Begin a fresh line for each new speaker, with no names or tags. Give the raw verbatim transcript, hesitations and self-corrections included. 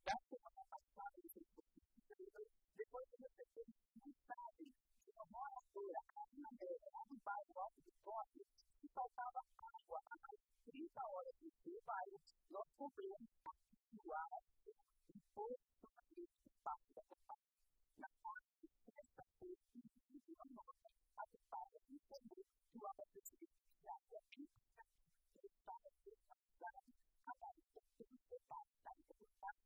da semana passada, depois de receber mensagem de uma moradora aqui na beira, lá no bairro Alto do Forte, que faltava água há mais de trinta horas no bairro, nós compramos o ar e foi uma vez que passa da capacidade. Na parte desta vez, uma nota adequada de entender que o abastecimento de água estava desatualizado, a base de tudo que faz da importância